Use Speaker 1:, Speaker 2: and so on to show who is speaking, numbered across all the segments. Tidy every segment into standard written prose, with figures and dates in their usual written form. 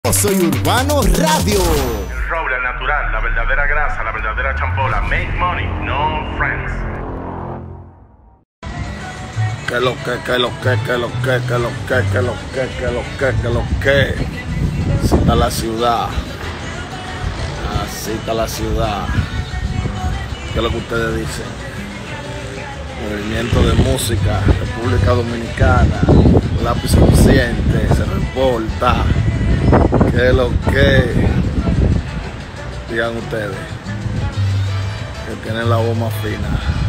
Speaker 1: Soy Urbano Radio.
Speaker 2: El roble natural, la verdadera grasa, la verdadera champola. Make money, no friends.
Speaker 3: Que lo que. Así está la ciudad. Así está la ciudad. ¿Qué es lo que ustedes dicen? Movimiento de música, República Dominicana, lápiz consciente, se reporta. ¿Qué es lo que? Digan ustedes, que tienen la voz más fina.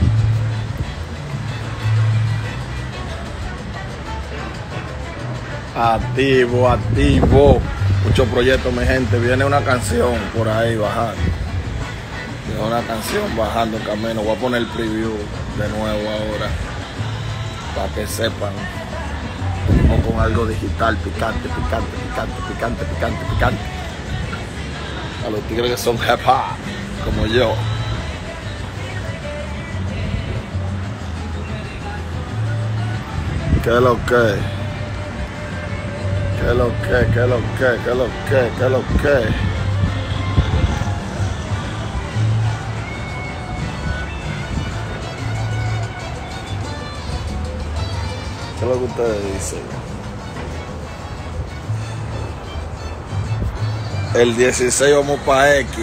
Speaker 3: Activo, activo. Muchos proyectos, mi gente. Viene una canción por ahí bajando. Viene una canción bajando el camino. Voy a poner el preview de nuevo ahora, para que sepan. Venimos con algo digital, picante. A los tigres que son hip hop, como yo. ¿Qué es lo que? ¿Qué es lo que? ¿Qué es lo que? ¿Qué es lo que? ¿Qué es lo que? ¿Qué es lo que ustedes dicen? El 16 vamos para X.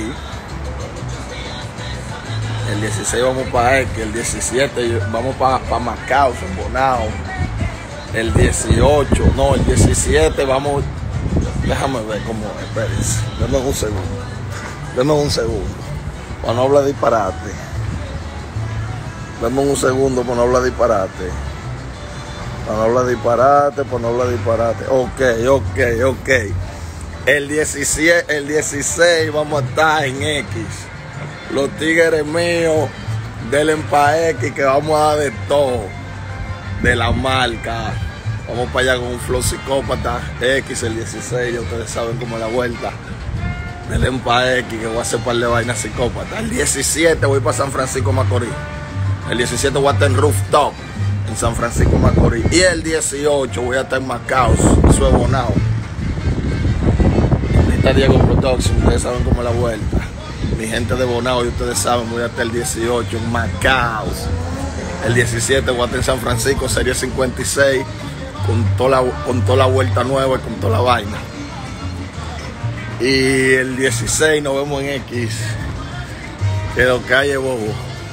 Speaker 3: El 16 vamos para X. El 17 vamos para Macao, en Bonao. El 18, no, el 17 vamos. Déjame ver cómo es, espérense. Denme un segundo. Denme un segundo. Para no hablar disparate. Denme un segundo para no hablar disparate. Para no hablar disparate, para no hablar disparate. Ok. El 16 vamos a estar en X. Los tigres míos del Empa X, que vamos a dar de todo. De la marca. Vamos para allá con un flow psicópata. X el 16, ya ustedes saben cómo es la vuelta. Del Empa X, que voy a hacer un par de vainas psicópatas. El 17 voy para San Francisco Macorís. El 17 voy a estar en Rooftop, en San Francisco Macorís. Y el 18 voy a estar en Macao, eso es Bonao. Está Diego Production, ustedes saben cómo es la vuelta. Mi gente de Bonao, y ustedes saben, voy a estar el 18 en Macao. El 17 voy a estar en San Francisco, Serie 56, con toda la vuelta nueva y con toda la vaina. Y el 16 nos vemos en X, que lo que hay es bobo.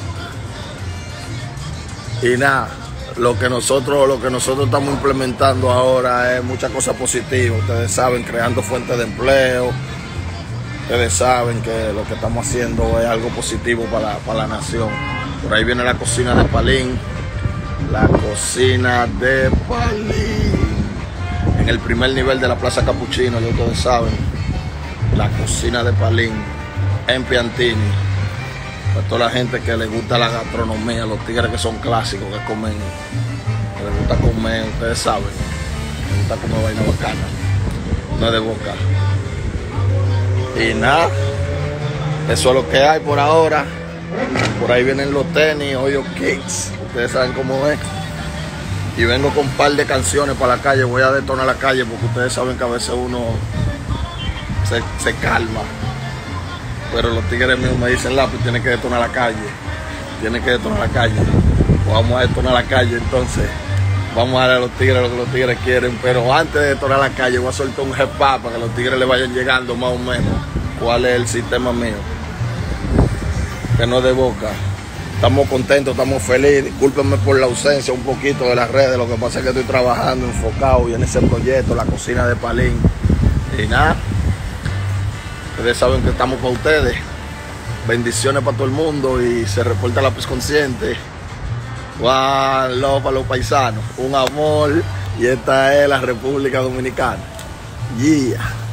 Speaker 3: Y nada, lo que nosotros estamos implementando ahora es muchas cosas positivas. Ustedes saben, creando fuentes de empleo. Ustedes saben que lo que estamos haciendo es algo positivo para la nación. Por ahí viene la cocina de Palín. La cocina de Palín. En el primer nivel de la Plaza Capuchino, ya ustedes saben. La cocina de Palín. En Piantini. Para toda la gente que le gusta la gastronomía, los tigres que son clásicos, que comen, que les gusta comer, ustedes saben. Les gusta comer vaina bacana. No es de boca. Y nada. Eso es lo que hay por ahora. Por ahí vienen los tenis, Hoyo Kicks, ustedes saben cómo es. Y vengo con un par de canciones para la calle, voy a detonar la calle porque ustedes saben que a veces uno se calma. Pero los tigres míos me dicen, lápiz, tienes que detonar la calle. Tienes que detonar la calle. Pues vamos a detonar la calle entonces. Vamos a darle a los tigres lo que los tigres quieren. Pero antes de detonar la calle voy a soltar un hip hop para que los tigres le vayan llegando más o menos cuál es el sistema mío. Que no es de boca. Estamos contentos, estamos felices. Discúlpenme por la ausencia un poquito de las redes. Lo que pasa es que estoy trabajando, enfocado y en ese proyecto, la cocina de Palín. Y nada, ustedes saben que estamos para ustedes. Bendiciones para todo el mundo y se reporta lápiz consciente. One love para los paisanos. Un amor. Y esta es la República Dominicana. Yeah.